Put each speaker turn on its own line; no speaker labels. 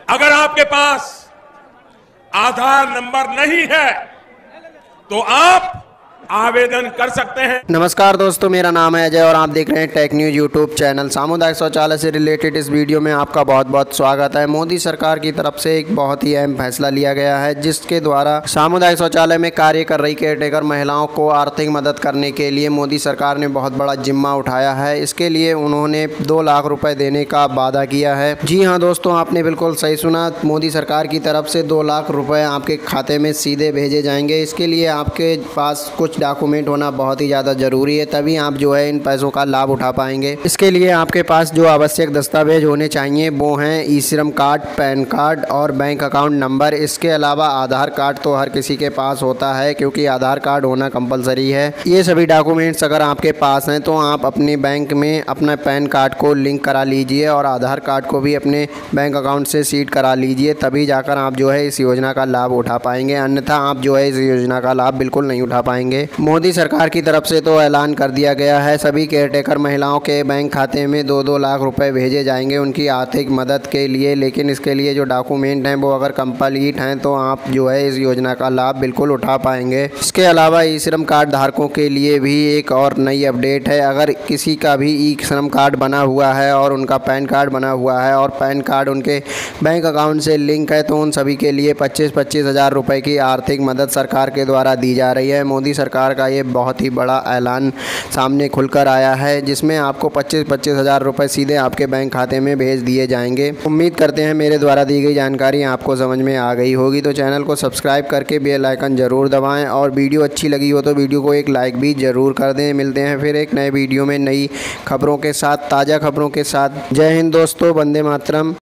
अगर आपके पास आधार नंबर नहीं है तो आप आवेदन कर सकते हैं।
नमस्कार दोस्तों, मेरा नाम है अजय और आप देख रहे हैं टेक न्यूज यूट्यूब चैनल। सामुदायिक शौचालय से रिलेटेड इस वीडियो में आपका बहुत बहुत स्वागत है। मोदी सरकार की तरफ से एक बहुत ही अहम फैसला लिया गया है, जिसके द्वारा सामुदायिक शौचालय में कार्य कर रही केयरटेकर महिलाओं को आर्थिक मदद करने के लिए मोदी सरकार ने बहुत बड़ा जिम्मा उठाया है। इसके लिए उन्होंने 2 लाख रुपए देने का वादा किया है। जी हाँ दोस्तों, आपने बिल्कुल सही सुना। मोदी सरकार की तरफ से 2 लाख रुपए आपके खाते में सीधे भेजे जाएंगे। इसके लिए आपके पास कुछ डॉक्यूमेंट होना बहुत ही ज़्यादा ज़रूरी है, तभी आप जो है इन पैसों का लाभ उठा पाएंगे। इसके लिए आपके पास जो आवश्यक दस्तावेज होने चाहिए वो हैं e Shram card, PAN card और बैंक अकाउंट नंबर। इसके अलावा आधार कार्ड तो हर किसी के पास होता है, क्योंकि आधार कार्ड होना कंपलसरी है। ये सभी डॉक्यूमेंट्स अगर आपके पास हैं तो आप अपने बैंक में अपना पैन कार्ड को लिंक करा लीजिए और आधार कार्ड को भी अपने बैंक अकाउंट से सीड करा लीजिए, तभी जाकर आप जो है इस योजना का लाभ उठा पाएंगे। अन्यथा आप जो है इस योजना का लाभ बिल्कुल नहीं उठा पाएंगे। मोदी सरकार की तरफ से तो ऐलान कर दिया गया है, सभी केयरटेकर महिलाओं के बैंक खाते में 2-2 लाख रुपए भेजे जाएंगे उनकी आर्थिक मदद के लिए। लेकिन इसके लिए जो डॉक्यूमेंट हैं वो अगर कंप्लीट हैं तो आप जो है इस योजना का लाभ बिल्कुल उठा पाएंगे। इसके अलावा ई श्रम कार्ड धारकों के लिए भी एक और नई अपडेट है। अगर किसी का भी ई श्रम कार्ड बना हुआ है और उनका पैन कार्ड बना हुआ है और पैन कार्ड उनके बैंक अकाउंट से लिंक है, तो उन सभी के लिए 25-25 हज़ार रुपये की आर्थिक मदद सरकार के द्वारा दी जा रही है। मोदी सरकार का ये बहुत ही बड़ा ऐलान सामने खुलकर आया है, जिसमें आपको 25-25 हज़ार रुपये सीधे आपके बैंक खाते में भेज दिए जाएंगे। उम्मीद करते हैं मेरे द्वारा दी गई जानकारी आपको समझ में आ गई होगी। तो चैनल को सब्सक्राइब करके बेल आइकन ज़रूर दबाएं और वीडियो अच्छी लगी हो तो वीडियो को एक लाइक भी ज़रूर कर दें। मिलते हैं फिर एक नए वीडियो में नई खबरों के साथ, ताज़ा खबरों के साथ। जय हिंद दोस्तों, वंदे मातरम।